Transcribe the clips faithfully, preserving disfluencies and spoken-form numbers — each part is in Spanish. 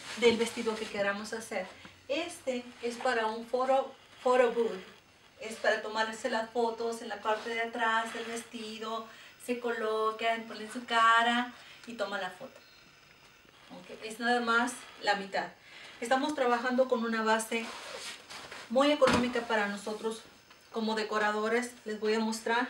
del vestido que queramos hacer. Este es para un photo, photo booth. Es para tomarse las fotos en la parte de atrás del vestido. Se colocan, ponen su cara y toman la foto. Okay. Es nada más la mitad. Estamos trabajando con una base muy económica para nosotros como decoradores. Les voy a mostrar.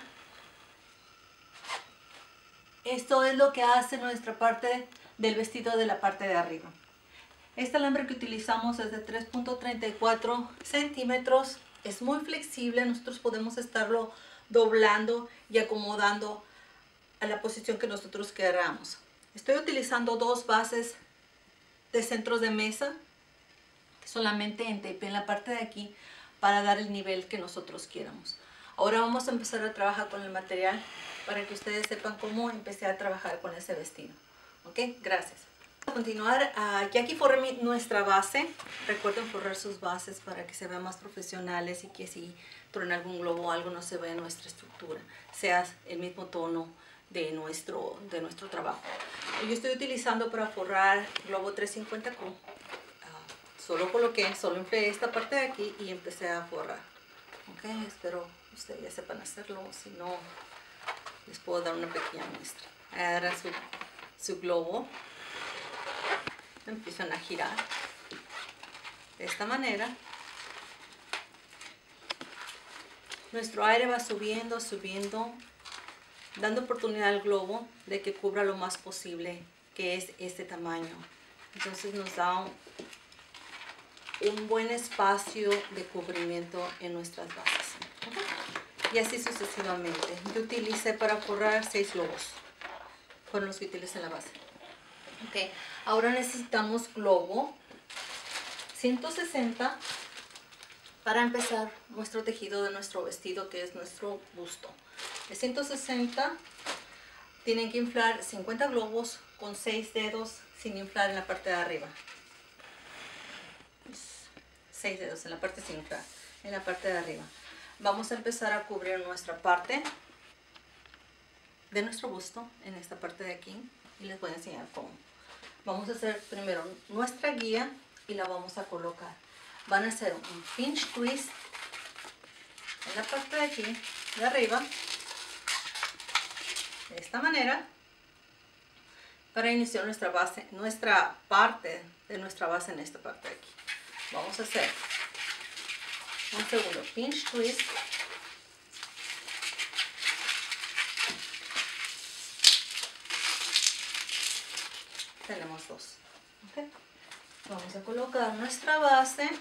Esto es lo que hace nuestra parte del vestido de la parte de arriba. Este alambre que utilizamos es de tres punto treinta y cuatro centímetros. Es muy flexible. Nosotros podemos estarlo doblando y acomodando a la posición que nosotros queramos. Estoy utilizando dos bases de centros de mesa. Solamente entapé en la parte de aquí para dar el nivel que nosotros quieramos. Ahora vamos a empezar a trabajar con el material para que ustedes sepan cómo empecé a trabajar con ese vestido. Ok, gracias. A continuar, uh, ya aquí forré mi, nuestra base. Recuerden forrar sus bases para que se vean más profesionales y que si truena algún globo o algo no se vea en nuestra estructura, sea el mismo tono de nuestro, de nuestro trabajo. Yo estoy utilizando para forrar globo trescientos cincuenta Q. Uh, solo coloqué, solo inflé esta parte de aquí y empecé a forrar. Ok, espero ustedes ya sepan hacerlo, si no les puedo dar una pequeña muestra. Ahora su, su globo. Empiezan a girar de esta manera. Nuestro aire va subiendo, subiendo, dando oportunidad al globo de que cubra lo más posible, que es este tamaño. Entonces nos da un, un buen espacio de cubrimiento en nuestras bases. ¿Okay? Y así sucesivamente. Yo utilicé para forrar seis globos. Fueron los que utilicé en la base. Okay. Ahora necesitamos globo ciento sesenta para empezar nuestro tejido de nuestro vestido, que es nuestro busto. De ciento sesenta tienen que inflar cincuenta globos con seis dedos sin inflar en la parte de arriba. seis dedos en la parte sin inflar, en la parte de arriba. Vamos a empezar a cubrir nuestra parte de nuestro busto en esta parte de aquí y les voy a enseñar cómo. Vamos a hacer primero nuestra guía y la vamos a colocar. Van a hacer un pinch twist en la parte de aquí, de arriba, de esta manera, para iniciar nuestra base, nuestra parte de nuestra base en esta parte de aquí. Vamos a hacer un segundo pinch twist. Tenemos dos. Okay. Vamos a colocar nuestra base.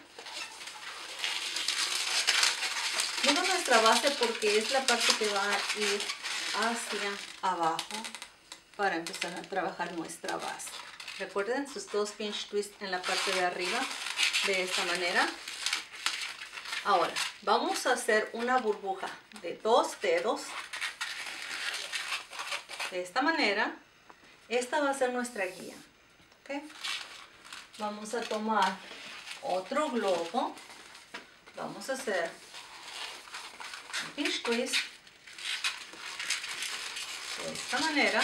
Digo nuestra base porque es la parte que va a ir hacia abajo para empezar a trabajar nuestra base. Recuerden sus dos pinch twists en la parte de arriba, de esta manera. Ahora, vamos a hacer una burbuja de dos dedos, de esta manera. Esta va a ser nuestra guía. ¿Okay? Vamos a tomar otro globo. Vamos a hacer un pinch twist de esta manera.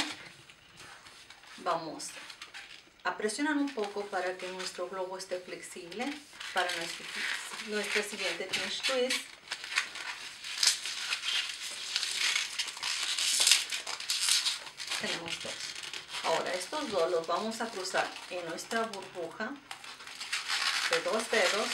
Vamos a presionar un poco para que nuestro globo esté flexible para nuestro, nuestro siguiente pinch twist. Tenemos dos. Ahora estos dos los vamos a cruzar en nuestra burbuja de dos dedos.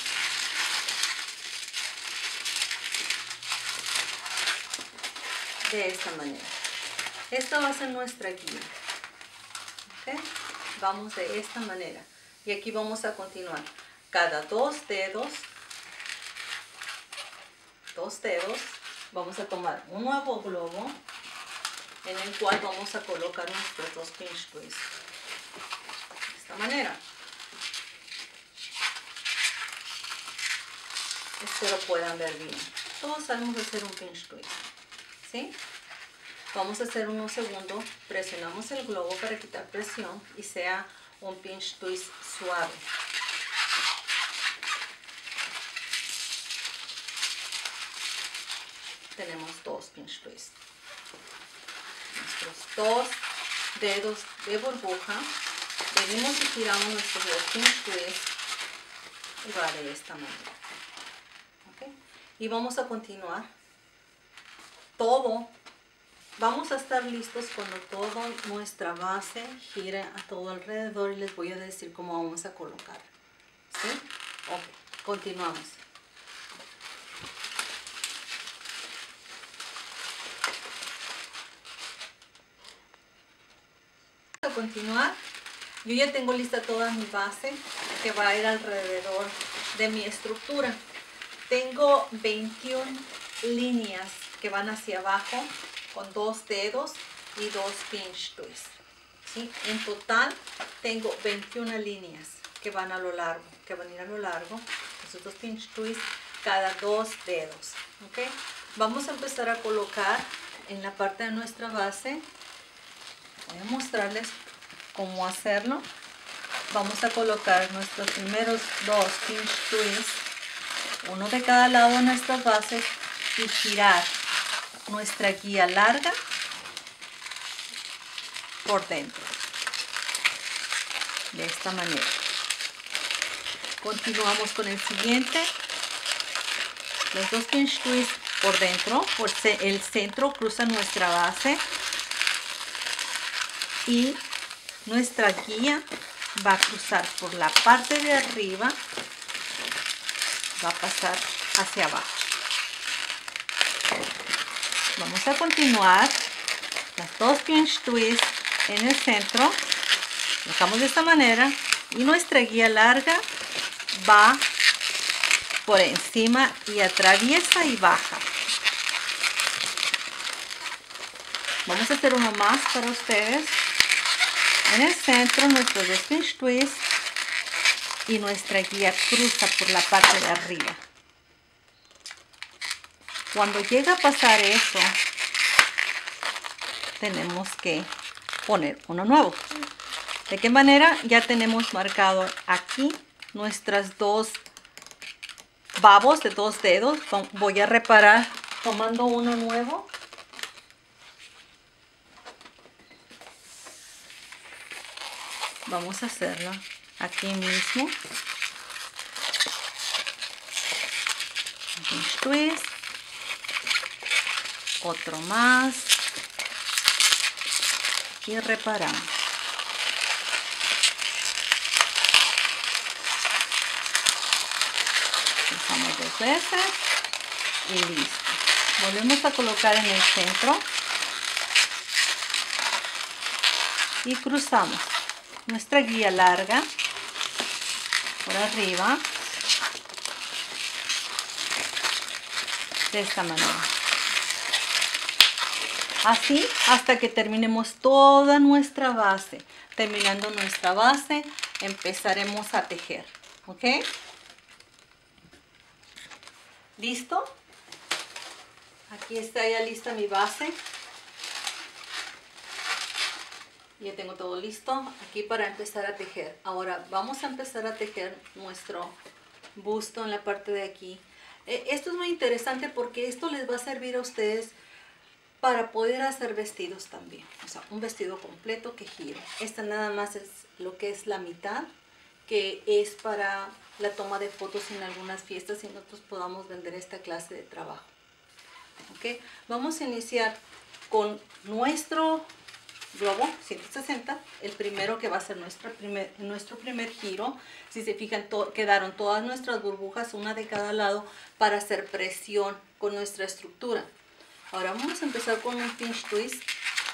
De esta manera. Esta va a ser nuestra guía. ¿Okay? Vamos de esta manera. Y aquí vamos a continuar. Cada dos dedos, dos dedos, vamos a tomar un nuevo globo en el cual vamos a colocar nuestros dos pinch twists. De esta manera. Espero puedan ver bien. Todos sabemos hacer un pinch twist. ¿Sí? Vamos a hacer unos segundos. Presionamos el globo para quitar presión y sea un pinch twist suave. Tenemos dos pinch twists. Nuestros dos dedos de burbuja Venimos y giramos nuestro pinch twist y va de esta manera. ¿Okay? Y vamos a continuar. Todo, vamos a estar listos cuando toda nuestra base gire a todo alrededor y les voy a decir cómo vamos a colocar. ¿Sí? Ok, continuamos. A continuar, yo ya tengo lista toda mi base que va a ir alrededor de mi estructura. Tengo veintiuna líneas que van hacia abajo con dos dedos y dos pinch twists. ¿Sí? En total tengo veintiuna líneas que van a lo largo, que van a ir a lo largo, esos dos pinch twists cada dos dedos. ¿Okay? Vamos a empezar a colocar en la parte de nuestra base. Voy a mostrarles cómo hacerlo. Vamos a colocar nuestros primeros dos pinch twists, uno de cada lado de nuestras bases, y girar nuestra guía larga por dentro de esta manera. Continuamos con el siguiente. Los dos pinch twists por dentro, por el centro cruza nuestra base y nuestra guía va a cruzar por la parte de arriba, va a pasar hacia abajo. Vamos a continuar las dos pinch twists en el centro, dejamos de esta manera y nuestra guía larga va por encima y atraviesa y baja. Vamos a hacer uno más para ustedes. En el centro nuestros dos pinch twists y nuestra guía cruza por la parte de arriba. Cuando llega a pasar eso, tenemos que poner uno nuevo. ¿De qué manera? Ya tenemos marcado aquí nuestras dos babos de dos dedos. Voy a reparar tomando uno nuevo. Vamos a hacerlo aquí mismo. Pinch twist. Otro más. Y reparamos. Pasamos dos veces. Y listo. Volvemos a colocar en el centro. Y cruzamos nuestra guía larga por arriba de esta manera, así hasta que terminemos toda nuestra base. Terminando nuestra base, empezaremos a tejer. ¿Ok? ¿Listo? Aquí está ya lista mi base. Ya tengo todo listo aquí para empezar a tejer. Ahora vamos a empezar a tejer nuestro busto en la parte de aquí. Eh, esto es muy interesante porque esto les va a servir a ustedes para poder hacer vestidos también. O sea, un vestido completo que gire. Esta nada más es lo que es la mitad, que es para la toma de fotos en algunas fiestas y nosotros podamos vender esta clase de trabajo. ¿Ok? Vamos a iniciar con nuestro globo ciento sesenta, el primero que va a ser nuestro primer, nuestro primer giro. Si se fijan, to, quedaron todas nuestras burbujas, una de cada lado, para hacer presión con nuestra estructura. Ahora vamos a empezar con un pinch twist.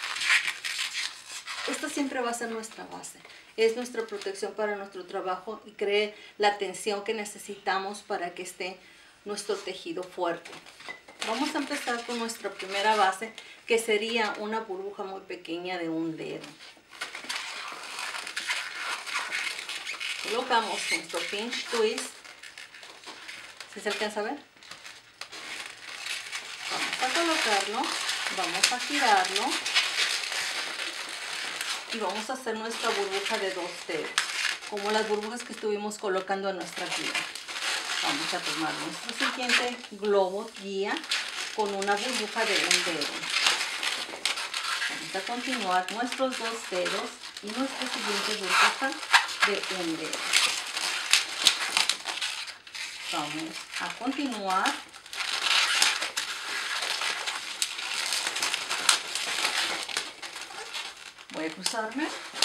Esta siempre va a ser nuestra base. Es nuestra protección para nuestro trabajo y cree la tensión que necesitamos para que esté nuestro tejido fuerte. Vamos a empezar con nuestra primera base, que sería una burbuja muy pequeña de un dedo. Colocamos nuestro pinch twist. ¿Sí se alcanza a ver? Vamos a colocarlo, vamos a girarlo y vamos a hacer nuestra burbuja de dos dedos, como las burbujas que estuvimos colocando en nuestra guía. Vamos a tomar nuestro siguiente globo guía con una burbuja de un dedo. Vamos a continuar nuestros dos dedos y nuestra siguiente burbuja de un dedo. Vamos a continuar. Voy a cruzarme.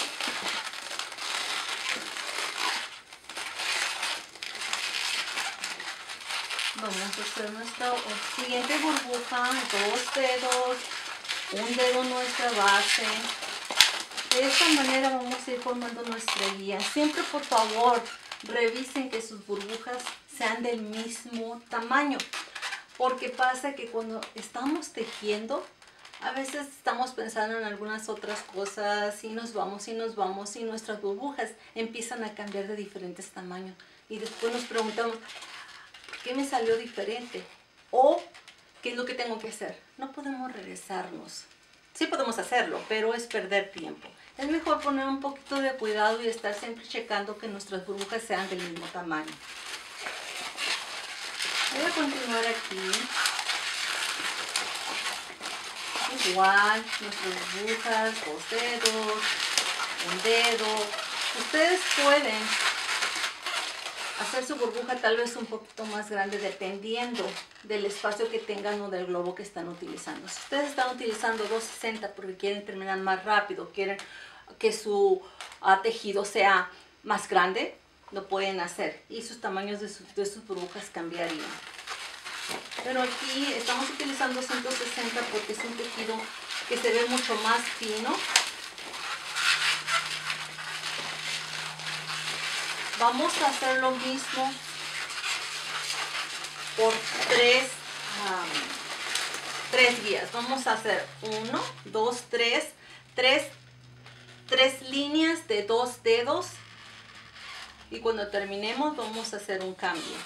Vamos a hacer nuestra siguiente burbuja, dos dedos, un dedo en nuestra base. De esta manera vamos a ir formando nuestra guía. Siempre, por favor, revisen que sus burbujas sean del mismo tamaño. Porque pasa que cuando estamos tejiendo, a veces estamos pensando en algunas otras cosas y nos vamos y nos vamos y nuestras burbujas empiezan a cambiar de diferentes tamaños. Y después nos preguntamos, ¿por qué me salió diferente? O, ¿qué es lo que tengo que hacer? No podemos regresarnos. Sí podemos hacerlo, pero es perder tiempo. Es mejor poner un poquito de cuidado y estar siempre checando que nuestras burbujas sean del mismo tamaño. Voy a continuar aquí. Igual, nuestras burbujas, dos dedos, un dedo. Ustedes pueden hacer su burbuja tal vez un poquito más grande dependiendo del espacio que tengan o del globo que están utilizando. Si ustedes están utilizando doscientos sesenta porque quieren terminar más rápido, quieren que su uh, tejido sea más grande, lo pueden hacer y sus tamaños de, su, de sus burbujas cambiarían. Pero aquí estamos utilizando ciento sesenta porque es un tejido que se ve mucho más fino. Vamos a hacer lo mismo por tres, um, tres guías. Vamos a hacer uno, dos, tres, tres, tres líneas de dos dedos. Y cuando terminemos vamos a hacer un cambio.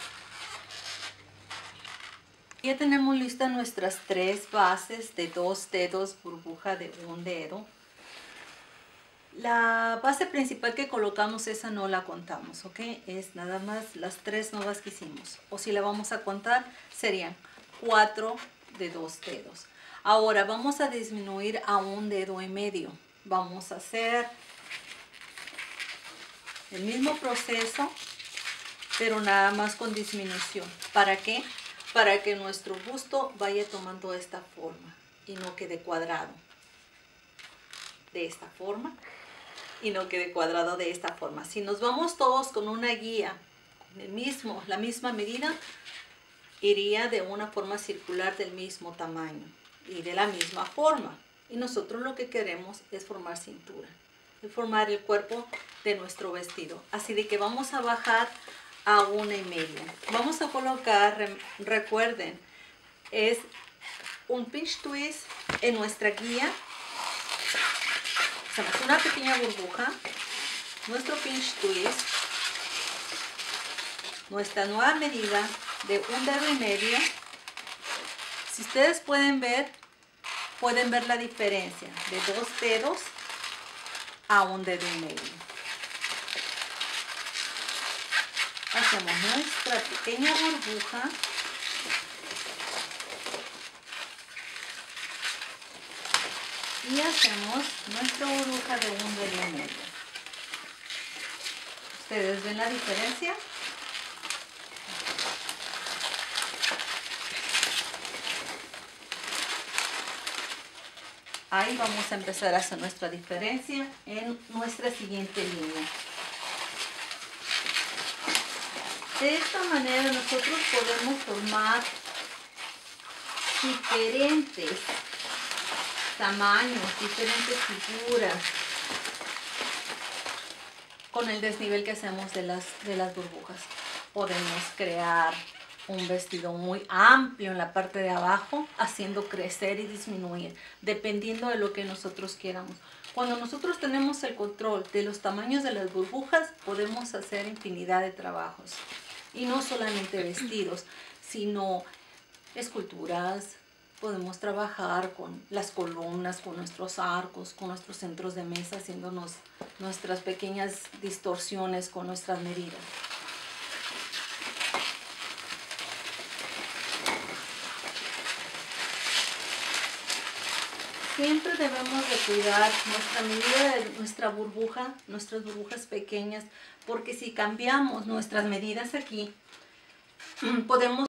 Ya tenemos listas nuestras tres bases de dos dedos, burbuja de un dedo. La base principal que colocamos, esa no la contamos, ¿ok? Es nada más las tres nuevas que hicimos. O si la vamos a contar, serían cuatro de dos dedos. Ahora vamos a disminuir a un dedo y medio. Vamos a hacer el mismo proceso, pero nada más con disminución. ¿Para qué? Para que nuestro busto vaya tomando esta forma y no quede cuadrado. De esta forma. Y no quede cuadrado de esta forma. Si nos vamos todos con una guía, con el mismo, la misma medida, iría de una forma circular del mismo tamaño y de la misma forma. Y nosotros lo que queremos es formar cintura, es formar el cuerpo de nuestro vestido. Así de que vamos a bajar a una y media. Vamos a colocar, recuerden, es un pinch twist en nuestra guía. Hacemos una pequeña burbuja, nuestro pinch twist, nuestra nueva medida de un dedo y medio. Si ustedes pueden ver, pueden ver la diferencia de dos dedos a un dedo y medio. Hacemos nuestra pequeña burbuja. Y hacemos nuestra burbuja de un dedo y medio. ¿Ustedes ven la diferencia? Ahí vamos a empezar a hacer nuestra diferencia en nuestra siguiente línea. De esta manera nosotros podemos formar diferentes tamaños, diferentes figuras con el desnivel que hacemos de las, de las burbujas. Podemos crear un vestido muy amplio en la parte de abajo, haciendo crecer y disminuir, dependiendo de lo que nosotros queramos. Cuando nosotros tenemos el control de los tamaños de las burbujas, podemos hacer infinidad de trabajos. Y no solamente vestidos, sino esculturas. Podemos trabajar con las columnas, con nuestros arcos, con nuestros centros de mesa, haciéndonos nuestras pequeñas distorsiones con nuestras medidas. siempre debemos de cuidar nuestra medida de nuestra burbuja, nuestras burbujas pequeñas, porque si cambiamos nuestras medidas aquí, podemos